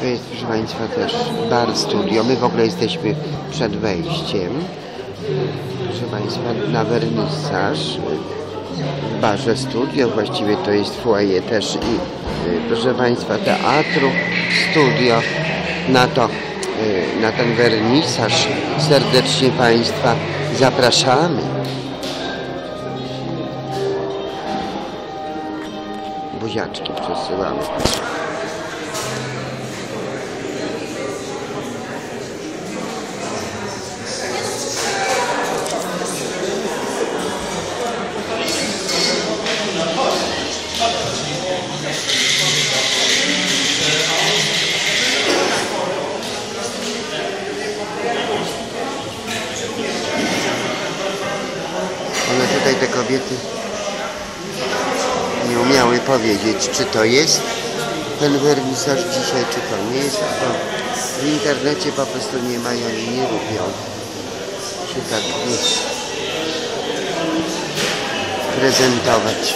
To jest, proszę Państwa, też bar studio. My w ogóle jesteśmy przed wejściem. Proszę Państwa, na wernisaż w barze studio. Właściwie to jest foyer też i proszę Państwa, teatru studio. Na ten wernisaż serdecznie Państwa zapraszamy. Buziaczki przesyłamy. One tutaj, te kobiety, nie umiały powiedzieć, czy to jest ten wernisaż dzisiaj, czy to nie jest, bo w internecie po prostu nie mają i nie lubią się tak prezentować.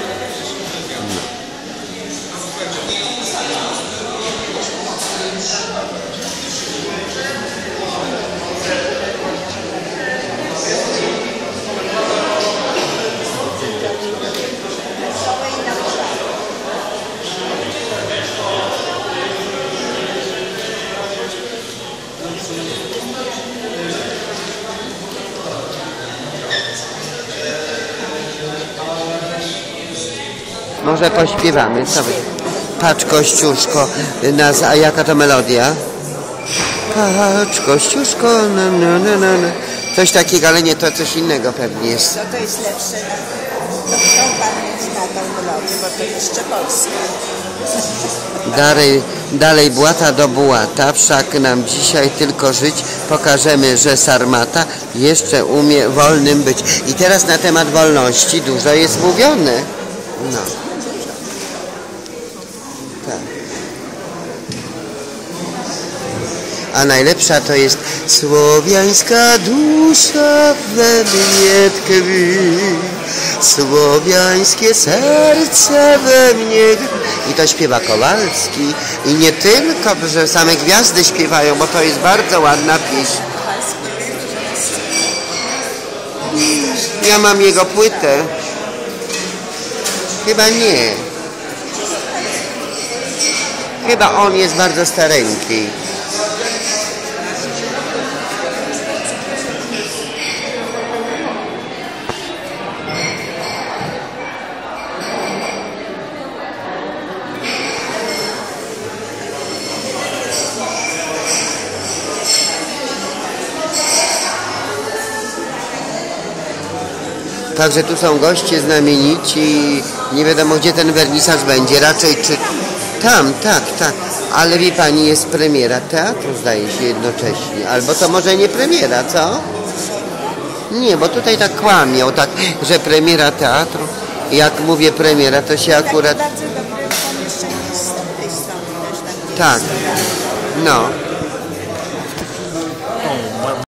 Może pośpiewamy sobie. Patrz, Kościuszko, a jaka to melodia? Patrz, Kościuszko, no, no, no, no, no. Coś takiego, ale nie, to coś innego pewnie jest. No to jest lepsze na tą melodię, bo to jeszcze polskie. Dalej błata do błata, wszak nam dzisiaj tylko żyć, pokażemy, że Sarmata jeszcze umie wolnym być. I teraz na temat wolności dużo jest mówione. No. Tak. A najlepsza to jest słowiańska dusza we mnie tkwi, słowiańskie serce we mnie. I to śpiewa Kowalski. I nie tylko, że same gwiazdy śpiewają, bo to jest bardzo ładna pieśń. Ja mam jego płytę. Chyba nie. Chyba on jest bardzo stareńki. Także tu są goście znamienici. Nie wiadomo, gdzie ten wernisaż będzie. Raczej czy... Tam, tak. Ale wie pani, jest premiera teatru, zdaje się, jednocześnie. Albo to może nie premiera, co? Nie, bo tutaj tak kłamią, tak, że premiera teatru. Jak mówię premiera, to się akurat... Bardzo dobre pomieszczenie z tej strony też. Tak, no.